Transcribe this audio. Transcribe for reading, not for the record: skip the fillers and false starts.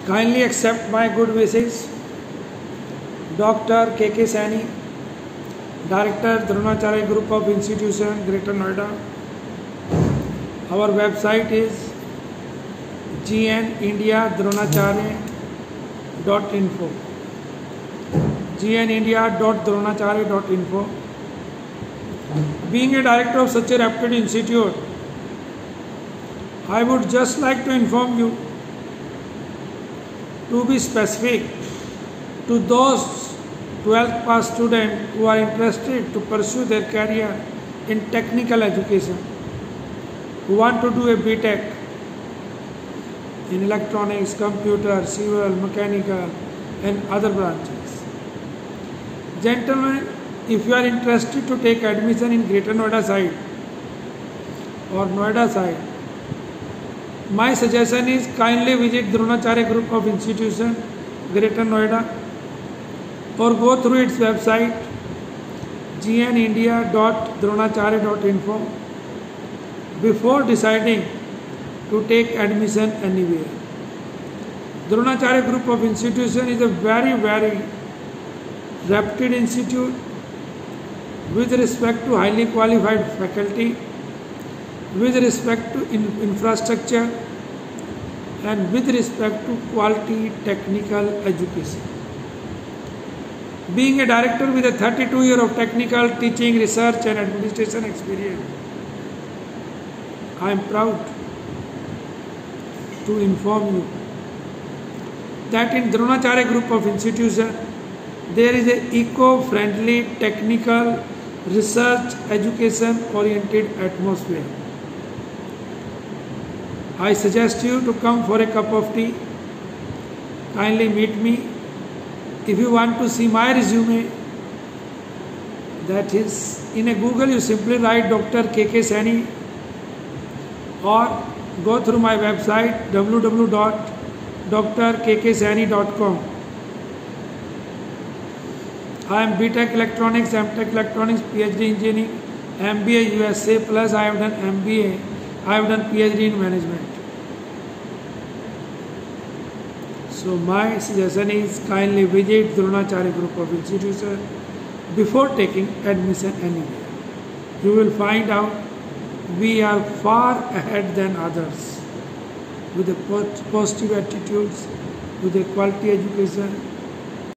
Kindly accept my good wishes. Dr. K.K. Saini, Director, Dronacharya Group of Institution, Greater Noida. Our website is gnindia.dronacharya.info. gnindia.dronacharya.info. Being a director of such a reputed institute, I would just like to inform you, to be specific, to those 12th pass students who are interested to pursue their career in technical education, who want to do a BTech in electronics, computer, civil, mechanical and other branches. Gentlemen, if you are interested to take admission in Greater Noida side or Noida side, my suggestion is kindly visit Dronacharya Group of Institution, Greater Noida, or go through its website gnindia.dronacharya.info before deciding to take admission anywhere. Dronacharya Group of Institution is a very, very reputed institute with respect to highly qualified faculty, with respect to infrastructure and with respect to quality technical education. Being a director with a 32 years of technical teaching, research and administration experience, I am proud to inform you that in Dronacharya Group of Institution there is a eco-friendly, technical, research, education-oriented atmosphere. I suggest you to come for a cup of tea. Kindly meet me. If you want to see my resume, that is, in a Google you simply write Dr. K.K. Saini or go through my website www.drkksaini.com. I am BTech Electronics, MTech Electronics, PhD Engineering, MBA USA, plus I have done MBA, I have done PhD in Management. So my suggestion is kindly visit Dronacharya Group of Institution before taking admission anywhere. You will find out we are far ahead than others with the positive attitudes, with a quality education,